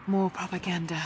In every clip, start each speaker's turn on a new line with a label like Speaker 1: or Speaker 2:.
Speaker 1: More propaganda.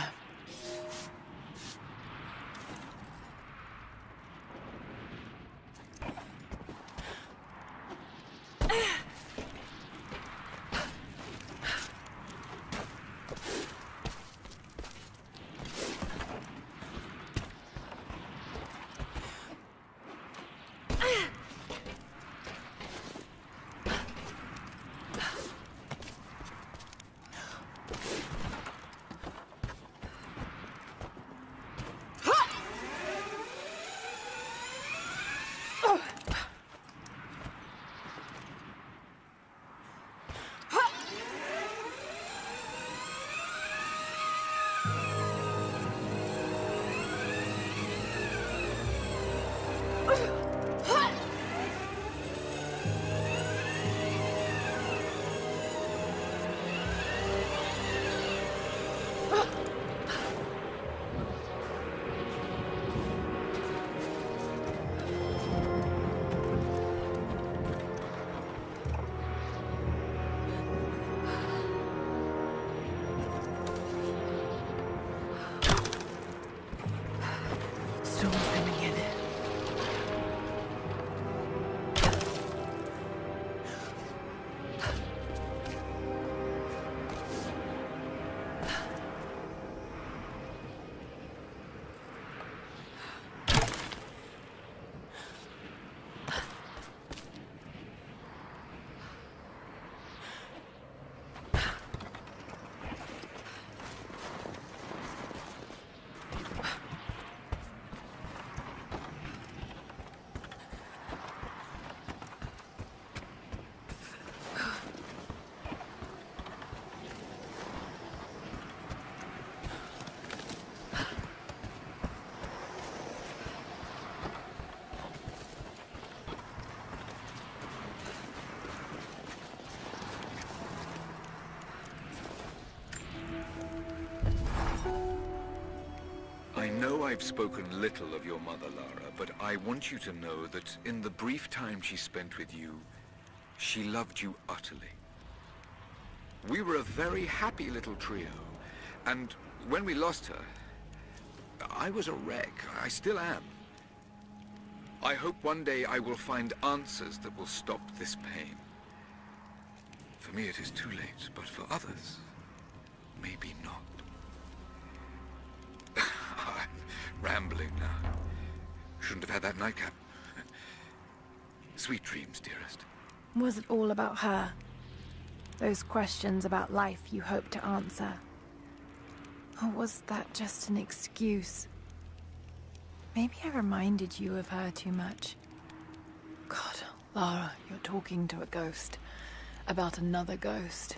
Speaker 2: I know I've spoken little of your mother, Lara, but I want you to know that in the brief time she spent with you, she loved you utterly. We were a very happy little trio, and when we lost her, I was a wreck. I still am. I hope one day I will find answers that will stop this pain. For me it is too late, but for others, maybe not. Rambling now. Shouldn't have had that nightcap. Sweet dreams, dearest.
Speaker 1: Was it all about her? Those questions about life you hoped to answer? Or was that just an excuse? Maybe I reminded you of her too much. God, Lara, you're talking to a ghost. About another ghost.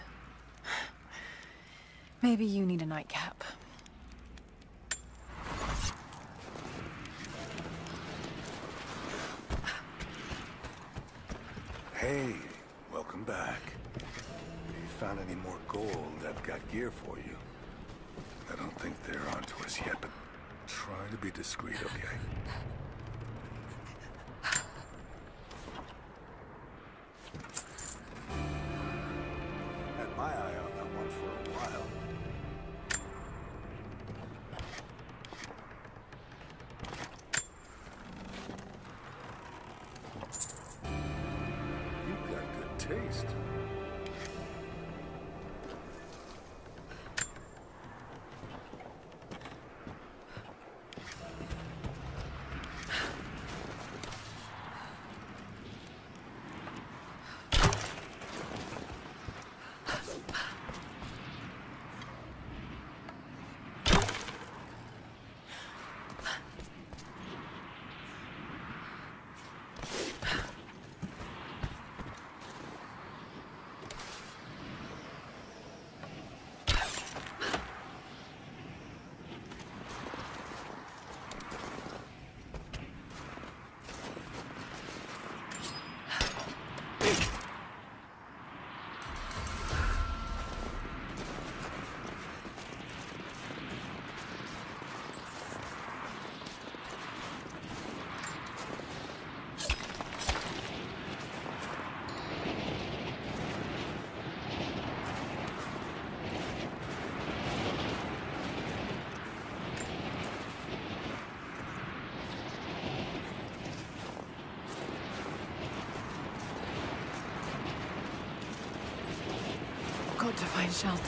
Speaker 1: Maybe you need a nightcap.
Speaker 3: Hey, welcome back. If you found any more gold, I've got gear for you. I don't think they're onto us yet, but try to be discreet, okay? Had my eye on that one for a while. You've got good taste.
Speaker 1: find shelter.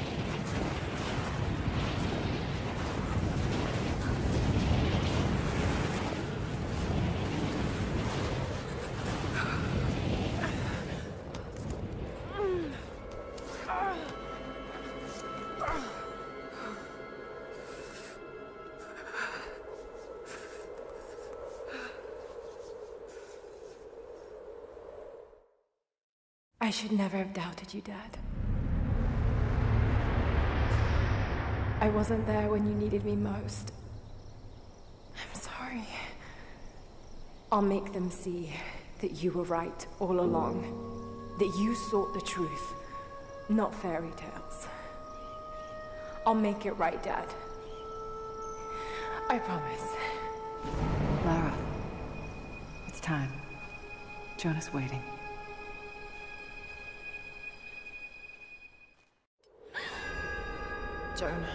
Speaker 1: I should never have doubted you, Dad. I wasn't there when you needed me most. I'm sorry. I'll make them see that you were right all along. That you sought the truth, not fairy tales. I'll make it right, Dad. I promise.
Speaker 4: Lara, it's time. Jonah's waiting.
Speaker 1: Jonah.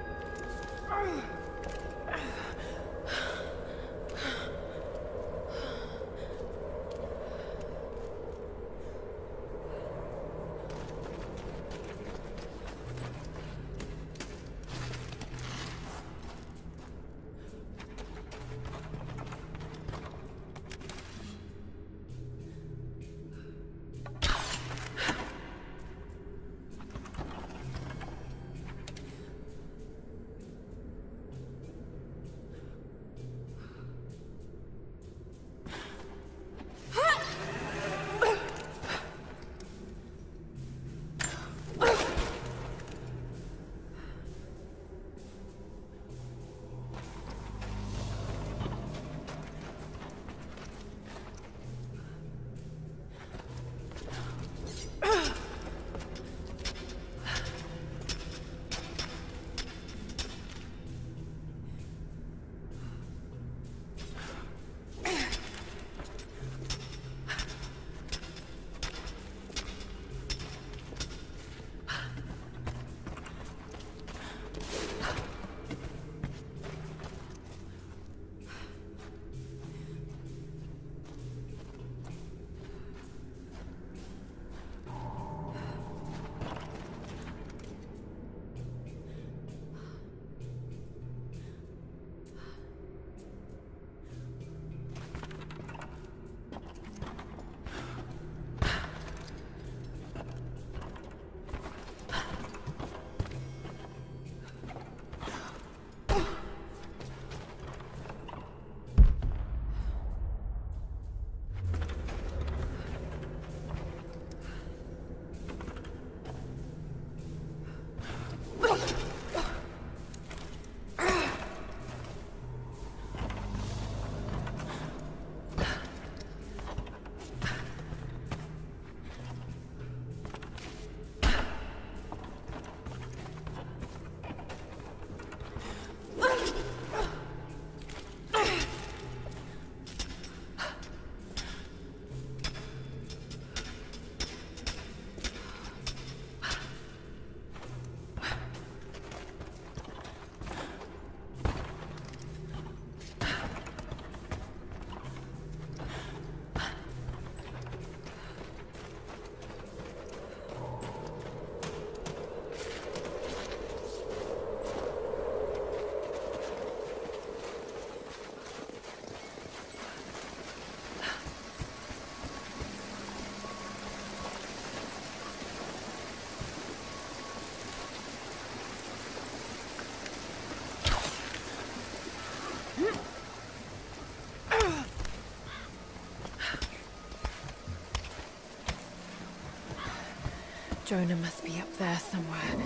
Speaker 1: Jonah must be up there somewhere.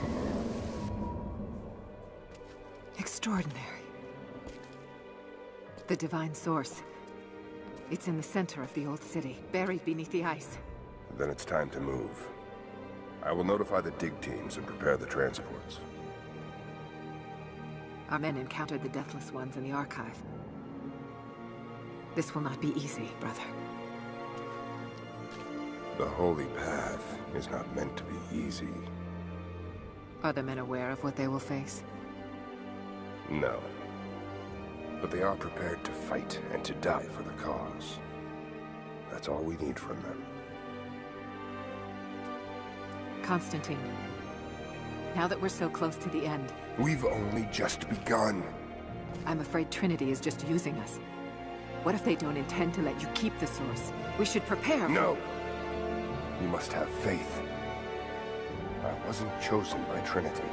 Speaker 4: Extraordinary. The divine source. It's in the center of the old city, buried beneath the ice.
Speaker 5: Then it's time to move. I will notify the dig teams and prepare the transports.
Speaker 4: Our men encountered the Deathless Ones in the archive. This will not be easy, brother.
Speaker 5: The Holy Path is not meant to be easy.
Speaker 4: Are the men aware of what they will face?
Speaker 5: No. But they are prepared to fight and to die for the cause. That's all we need from them.
Speaker 4: Konstantin, Now that we're so close to the end,
Speaker 5: We've only just begun.
Speaker 4: I'm afraid Trinity is just using us. What if they don't intend to let you keep the source? We should prepare.
Speaker 5: No! You must have faith. I wasn't chosen by Trinity.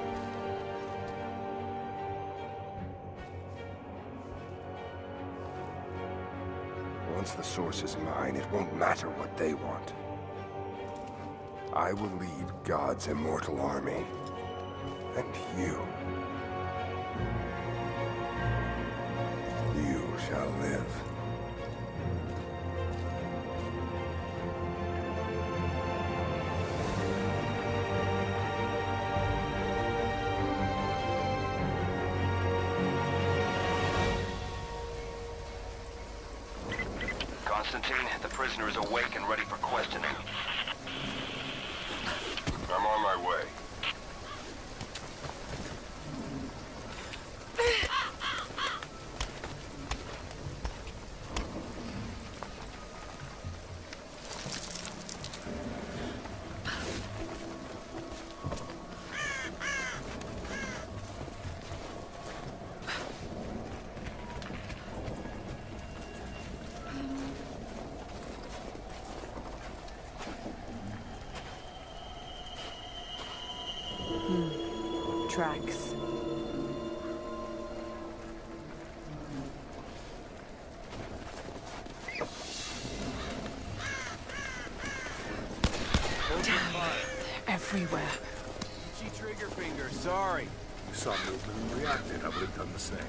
Speaker 5: Once the source is mine, it won't matter what they want. I will lead God's immortal army. And you shall live.
Speaker 6: Konstantin, the prisoner is awake and ready for questioning.
Speaker 5: I'm on my way.
Speaker 1: Tracks. Damn, they're everywhere.
Speaker 7: Itchy trigger finger, sorry.
Speaker 3: You saw movement and reacted. I would have done the same.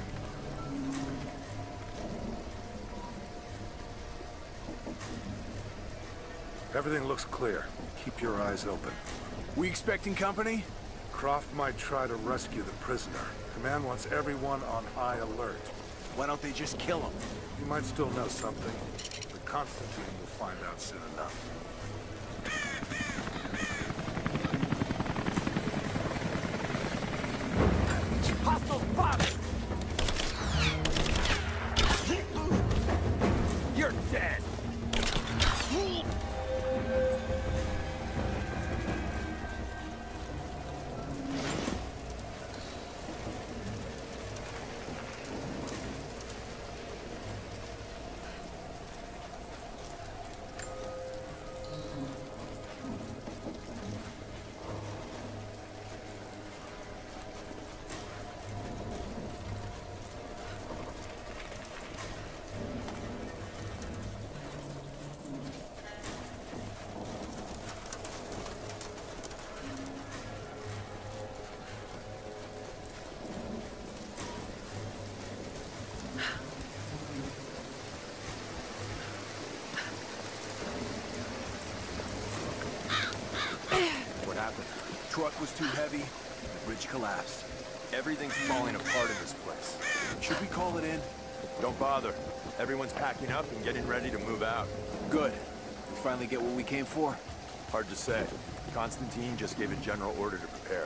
Speaker 3: Everything looks clear. Keep your eyes open.
Speaker 7: We expecting company?
Speaker 3: Croft might try to rescue the prisoner. Command wants everyone on high alert.
Speaker 7: Why don't they just kill him?
Speaker 3: He might still know something, but Konstantin will find out soon enough.
Speaker 7: Hostile spotted! You're dead! Truck was too heavy, the bridge collapsed. Everything's falling apart in this place. Should we call it in?
Speaker 8: Don't bother. Everyone's packing up and getting ready to move out.
Speaker 7: Good. We finally get what we came for?
Speaker 8: Hard to say. Konstantin just gave a general order to prepare.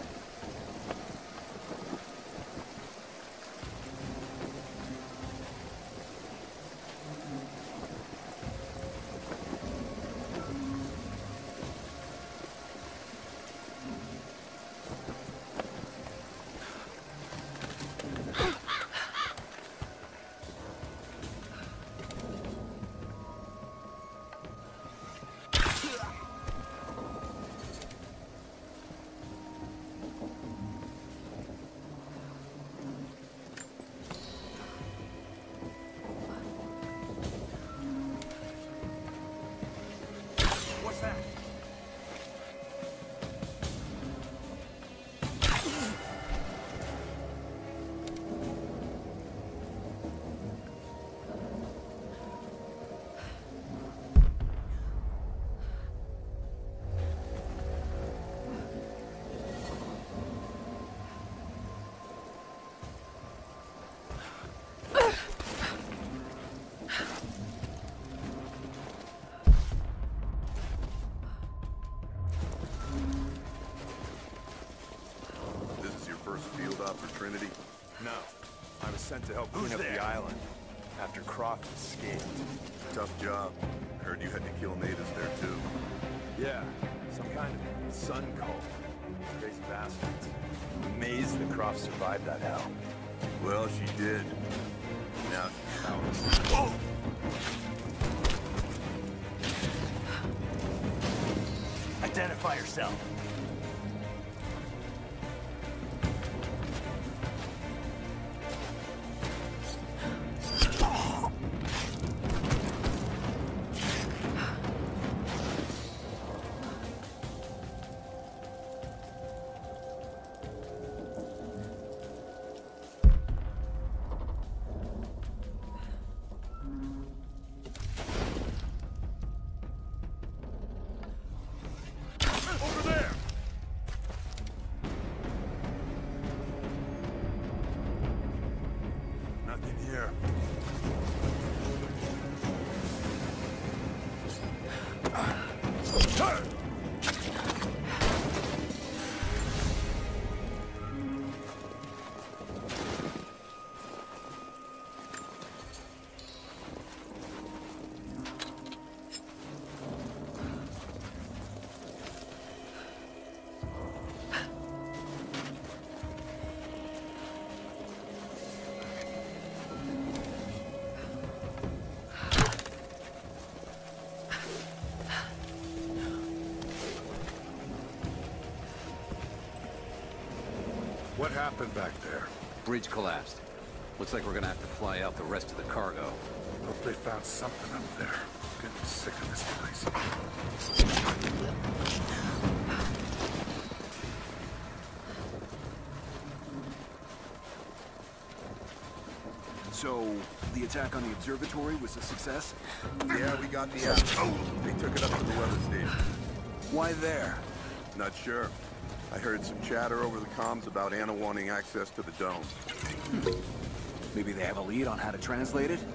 Speaker 8: For Trinity? No. I was sent to help clean up the island after Croft escaped.
Speaker 9: Tough job. Heard you had to kill natives there too.
Speaker 8: Yeah, some kind of sun cult. Crazy bastards.
Speaker 7: Amazed that Croft survived that hell.
Speaker 9: Well, she did. Now she's out. Oh!
Speaker 7: Identify yourself.
Speaker 3: What happened back there?
Speaker 10: Bridge collapsed. Looks like we're gonna have to fly out the rest of the cargo.
Speaker 3: Hope they found something up there. I'm getting sick of this place.
Speaker 7: So, the attack on the observatory was a success?
Speaker 9: Yeah, we got the app. They took it up to the weather station.
Speaker 7: Why there?
Speaker 9: Not sure. I heard some chatter over the comms about Anna wanting access to the dome.
Speaker 7: Maybe they have a lead on how to translate it?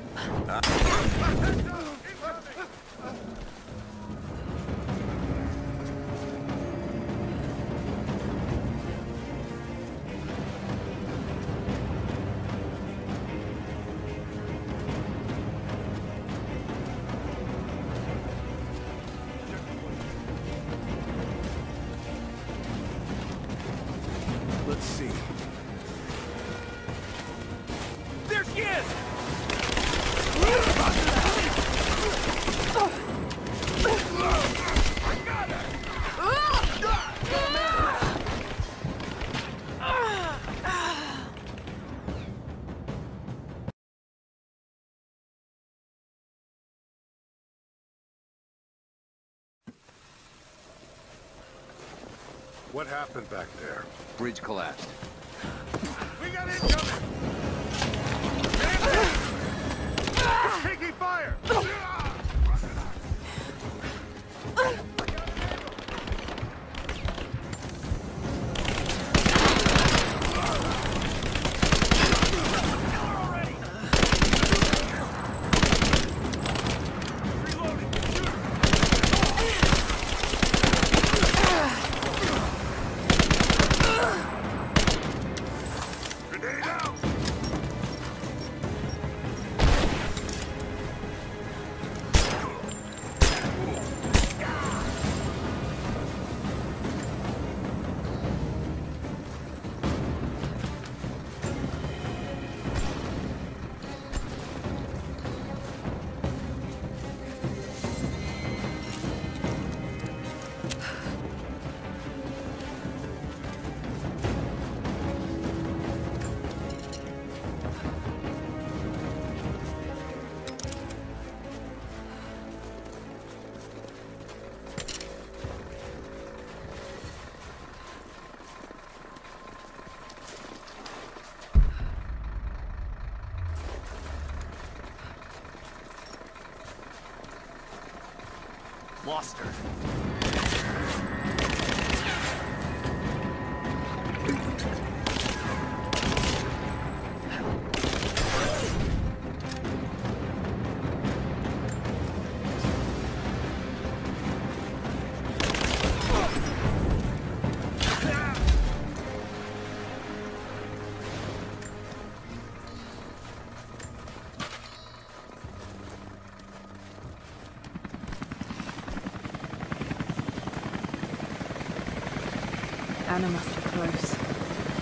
Speaker 7: Let's see. There she is!
Speaker 3: What happened back there?
Speaker 10: Bridge collapsed.
Speaker 9: We got incoming! It's taking fire!
Speaker 7: Lost her.
Speaker 1: Anna must be close.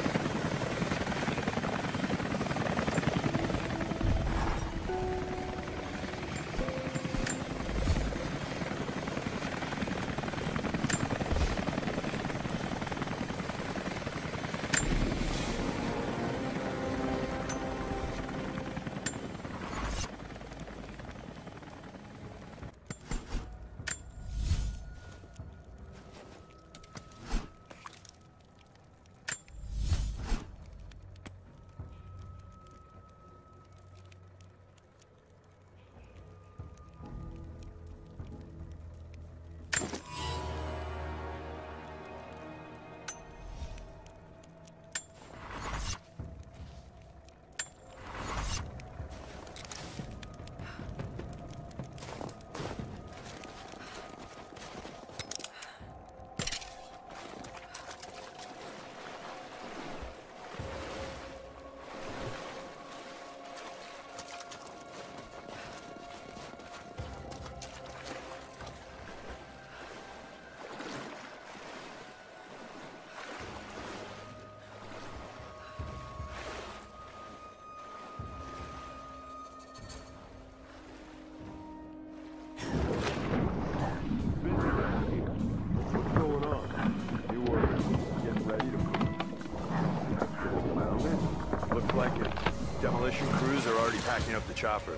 Speaker 8: packing up the chopper.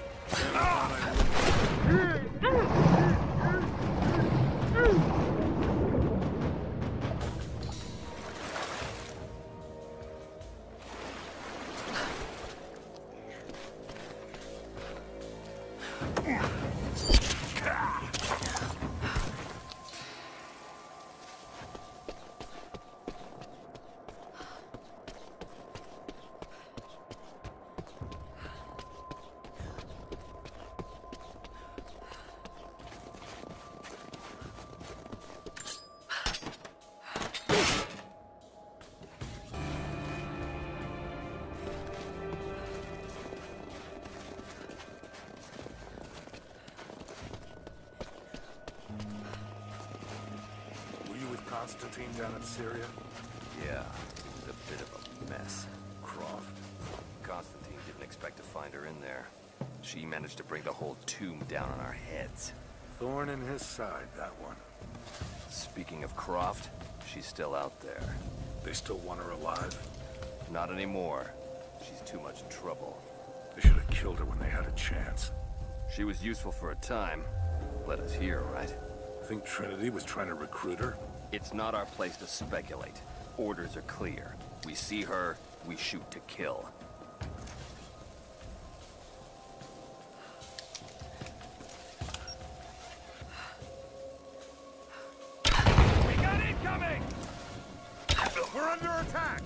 Speaker 3: Konstantin down in Syria?
Speaker 7: Yeah, it's a bit of a mess.
Speaker 3: Croft.
Speaker 7: Konstantin didn't expect to find her in there. She managed to bring the whole tomb down on our heads.
Speaker 3: Thorn in his side, that one.
Speaker 7: Speaking of Croft, she's still out there.
Speaker 3: They still want her alive?
Speaker 7: Not anymore. She's too much trouble.
Speaker 3: They should have killed her when they had a chance.
Speaker 7: She was useful for a time. Led us here, right?
Speaker 3: Think Trinity was trying to recruit her?
Speaker 7: It's not our place to speculate. Orders are clear. We see her, we shoot to kill.
Speaker 8: We got incoming! We're under attack!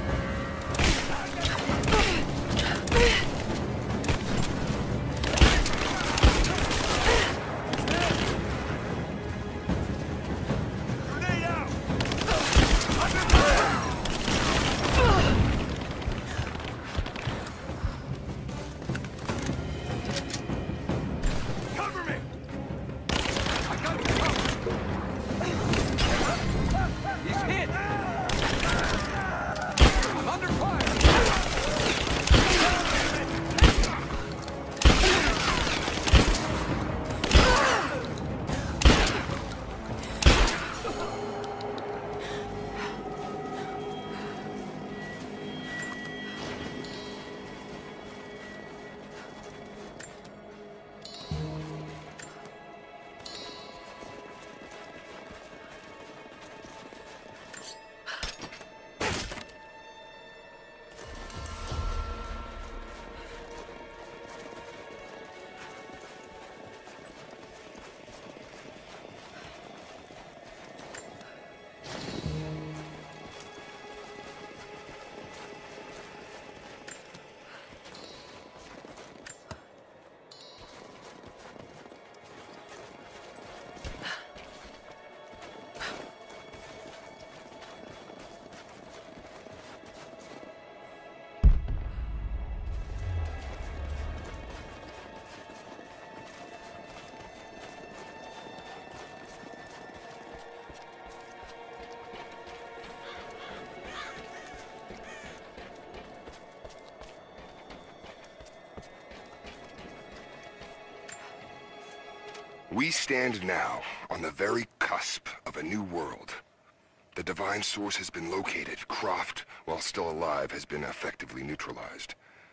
Speaker 5: We stand now on the very cusp of a new world. The divine source has been located. Croft, while still alive, has been effectively neutralized.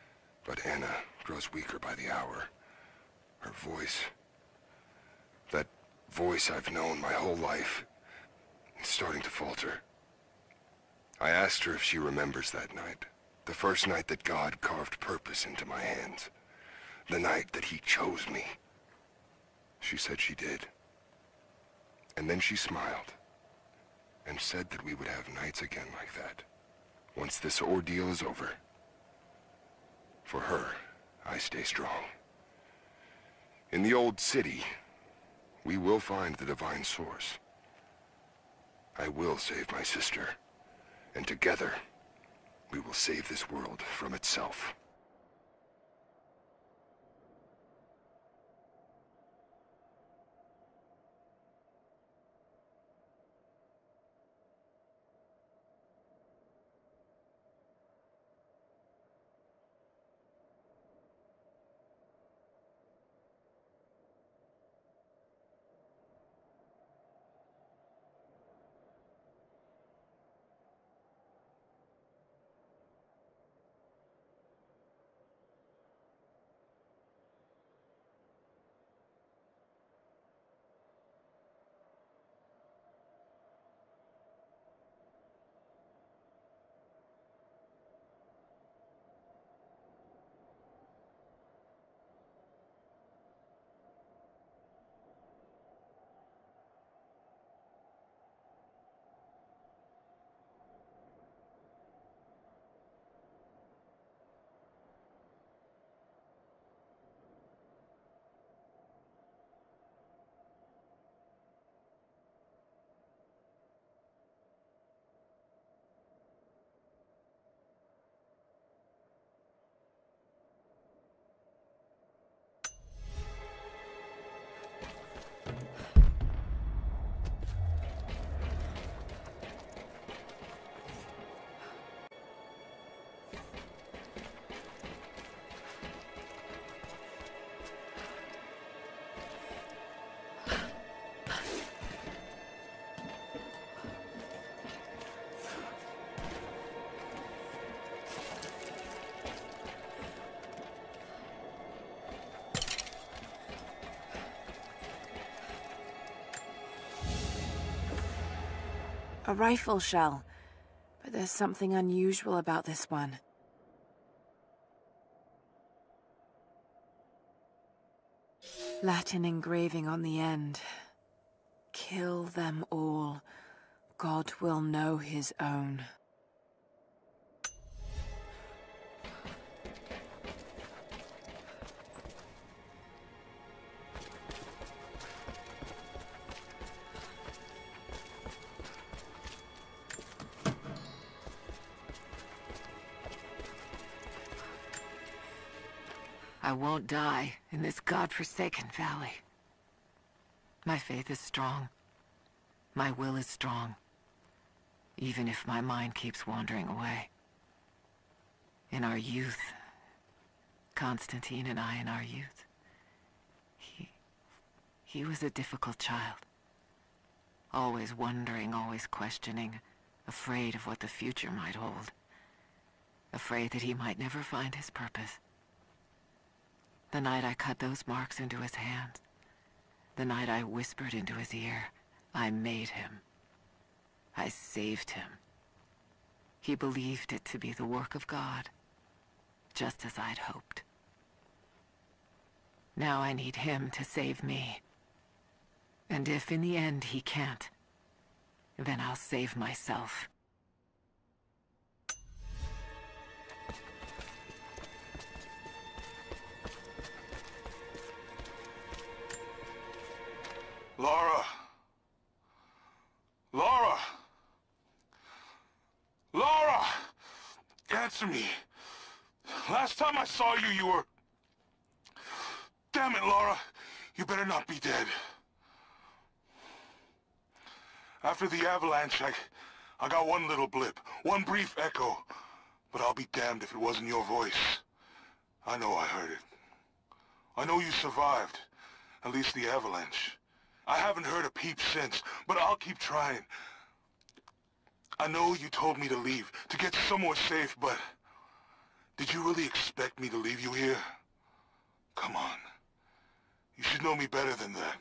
Speaker 5: But Anna grows weaker by the hour. Her voice, that voice I've known my whole life, is starting to falter. I asked her if she remembers that night. The first night that God carved purpose into my hands. The night that he chose me. She said she did. And then she smiled and said that we would have nights again like that, once this ordeal is over. For her, I stay strong. In the old city, we will find the divine source. I will save my sister, and together, we will save this world from itself.
Speaker 1: A rifle shell. But there's something unusual about this one. Latin engraving on the end. Kill them all. God will know his own.
Speaker 4: I won't die in this godforsaken valley. My faith is strong. My will is strong. Even if my mind keeps wandering away. In our youth, Konstantin and I in our youth, he was a difficult child. Always wondering, always questioning, afraid of what the future might hold. Afraid that he might never find his purpose. The night I cut those marks into his hands, the night I whispered into his ear, I made him. I saved him. He believed it to be the work of God, just as I'd hoped. Now I need him to save me. And if in the end he can't, then I'll save myself.
Speaker 3: Lara! Lara! Lara! Answer me. Last time I saw you, you were... Damn it, Lara. You better not be dead. After the avalanche, I got one little blip, one brief echo. But I'll be damned if it wasn't your voice. I know I heard it. I know you survived. At least the avalanche. I haven't heard a peep since, but I'll keep trying. I know you told me to leave, to get somewhere safe, but... Did you really expect me to leave you here? Come on. You should know me better than that.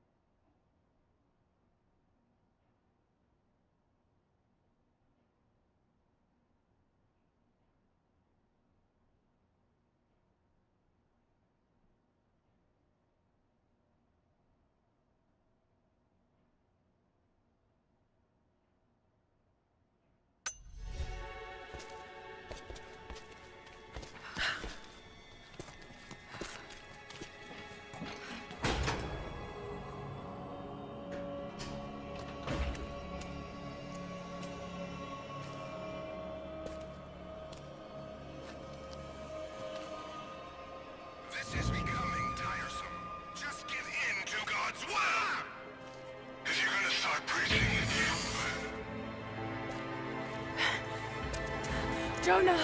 Speaker 3: This is becoming tiresome. Just give in to God's will! If you're gonna start preaching,
Speaker 1: Jonah!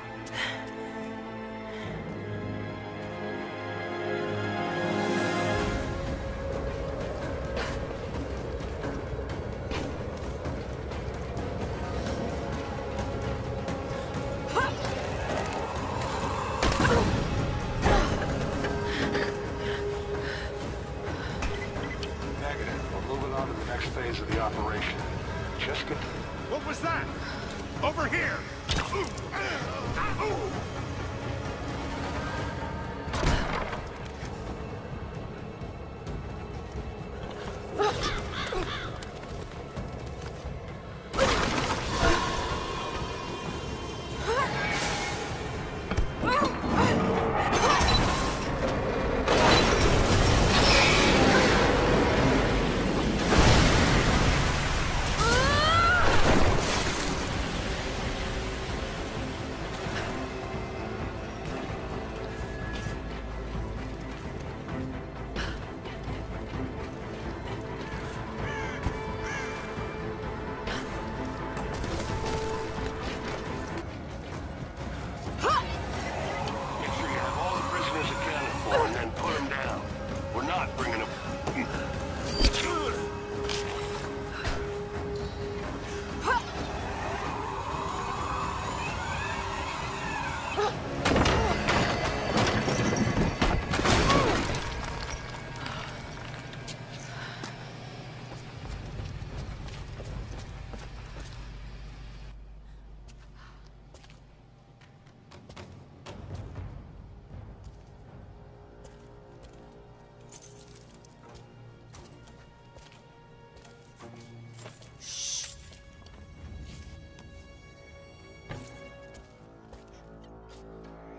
Speaker 3: phase of the operation. Just get... What was that? Over here!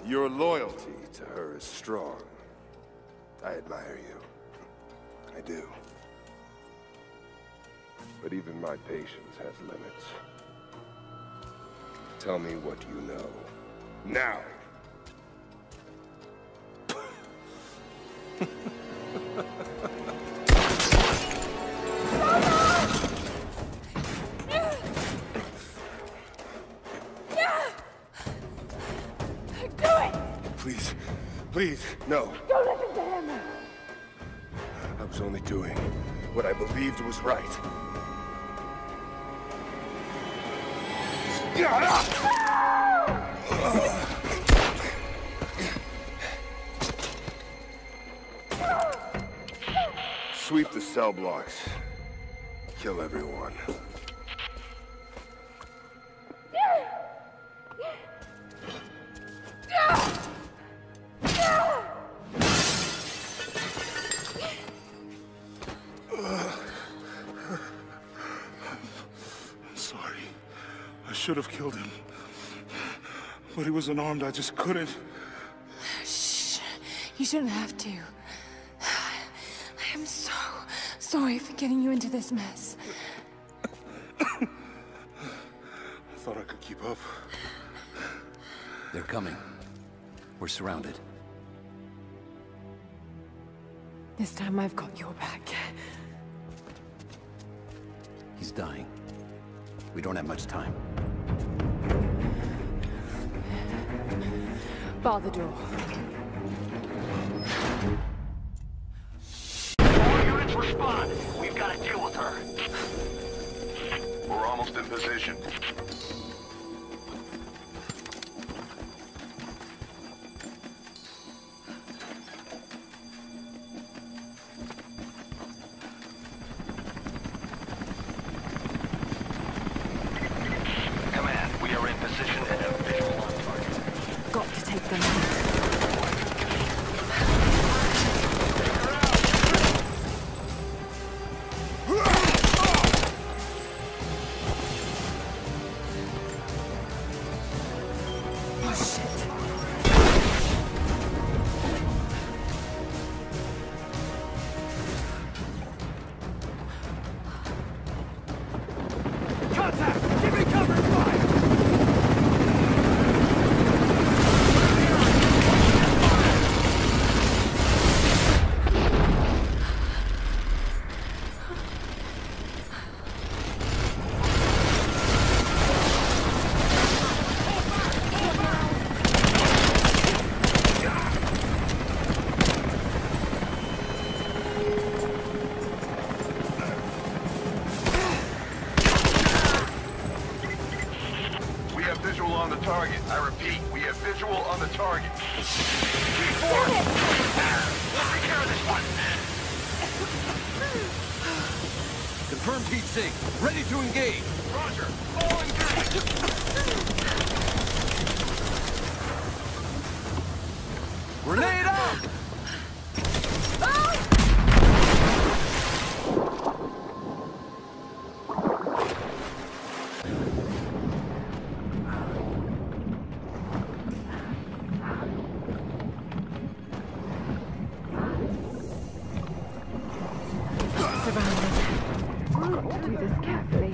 Speaker 5: Your loyalty to her is strong. I admire you. I do. But even my patience has limits. Tell me what you know. Now! Please, please, no.
Speaker 1: Don't listen to him!
Speaker 5: I was only doing what I believed was right. Sweep the cell blocks. Kill everyone.
Speaker 3: I should have killed him. But he was unarmed, I just couldn't.
Speaker 1: Shh. You shouldn't have to. I am so sorry for getting you into this mess.
Speaker 3: I thought I could keep up.
Speaker 10: They're coming. We're surrounded.
Speaker 1: This time I've got your back.
Speaker 10: He's dying. We don't have much time.
Speaker 1: Bar the door.
Speaker 6: All units respond. We've got to deal with her.
Speaker 3: We're almost in position.
Speaker 6: Command, we are in position and have visual on target.
Speaker 1: Got to take them out.
Speaker 3: Target. I repeat, we have visual on the target.
Speaker 6: We'll take care of this one.
Speaker 10: Confirmed heat sink. Ready to engage.
Speaker 6: Roger. All engaged.
Speaker 10: Grenade out!
Speaker 1: Do this carefully.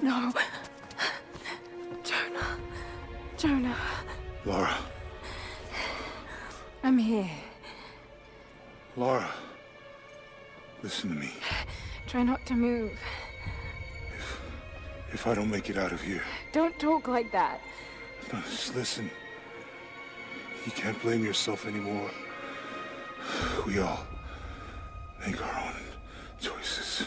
Speaker 1: No. Jonah. Jonah.
Speaker 3: Lara.
Speaker 1: I'm here.
Speaker 3: Lara. Listen to me.
Speaker 1: Try not to move.
Speaker 3: If I don't make it out of here...
Speaker 1: Don't talk like that.
Speaker 3: No, just listen. You can't blame yourself anymore. We all make our own choices.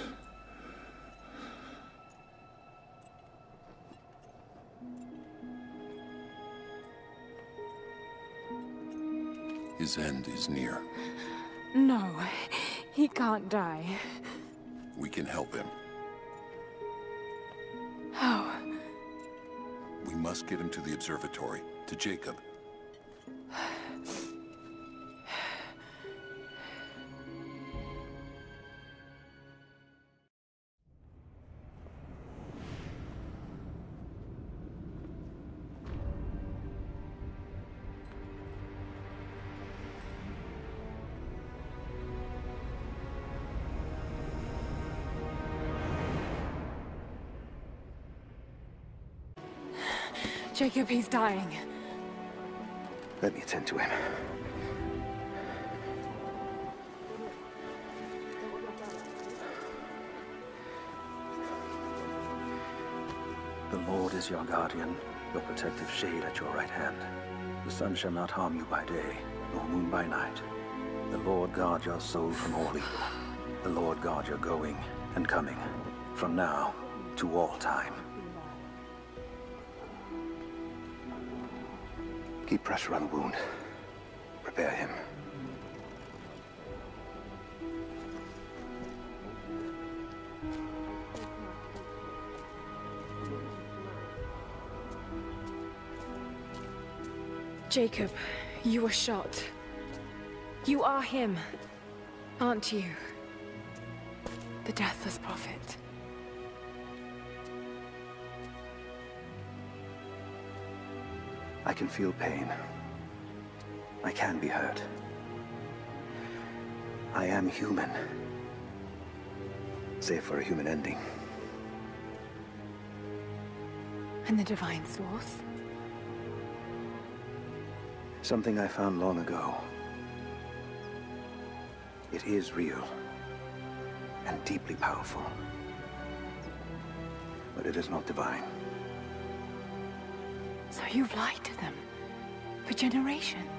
Speaker 8: His end is near.
Speaker 1: No, he can't die.
Speaker 8: We can help him.
Speaker 1: How?
Speaker 8: We must get him to the observatory, to Jacob.
Speaker 1: Jacob, he's dying.
Speaker 11: Let me attend to him. The Lord is your guardian, your protective shade at your right hand. The sun shall not harm you by day, nor moon by night. The Lord guard your soul from all evil. The Lord guard your going and coming, from now to all time. Keep pressure on the wound. Prepare him.
Speaker 1: Jacob, you were shot. You are him, aren't you? The Deathless Prophet.
Speaker 11: I can feel pain. I can be hurt. I am human. Save for a human ending.
Speaker 1: And the Divine Source?
Speaker 11: Something I found long ago. It is real. And deeply powerful. But it is not divine.
Speaker 1: So you've lied to them for generations.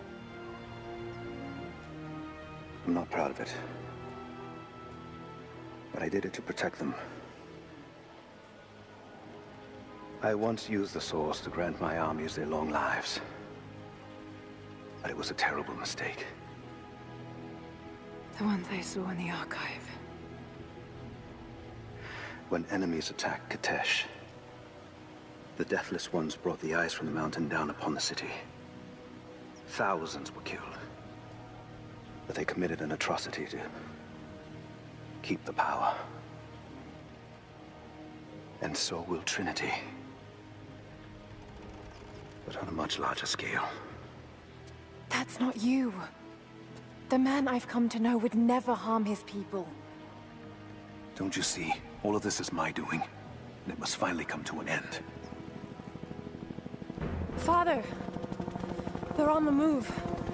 Speaker 11: I'm not proud of it. But I did it to protect them. I once used the Source to grant my armies their long lives. But it was a terrible mistake.
Speaker 1: The ones I saw in the archive.
Speaker 11: When enemies attacked Katesh, the Deathless Ones brought the ice from the mountain down upon the city. Thousands were killed. But they committed an atrocity to keep the power. And so will Trinity. But on a much larger scale.
Speaker 1: That's not you. The man I've come to know would never harm his people.
Speaker 11: Don't you see? All of this is my doing. And it must finally come to an end.
Speaker 1: Father! They're on the move.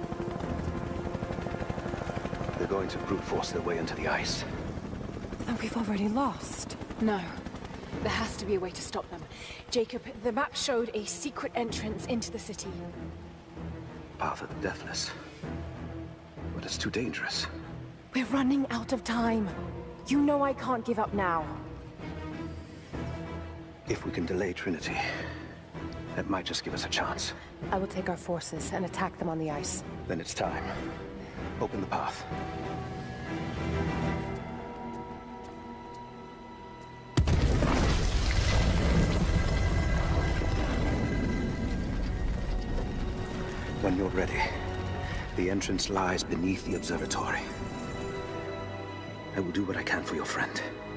Speaker 11: They're going to brute force their way into the ice.
Speaker 1: Then we've already lost. No. There has to be a way to stop them. Jacob, the map showed a secret entrance into the city.
Speaker 11: Path of the Deathless. But it's too dangerous.
Speaker 1: We're running out of time. You know I can't give up now.
Speaker 11: If we can delay Trinity, that might just give us a chance.
Speaker 1: I will take our forces and attack them on the ice.
Speaker 11: Then it's time. Open the path. When you're ready, the entrance lies beneath the observatory. I will do what I can for your friend.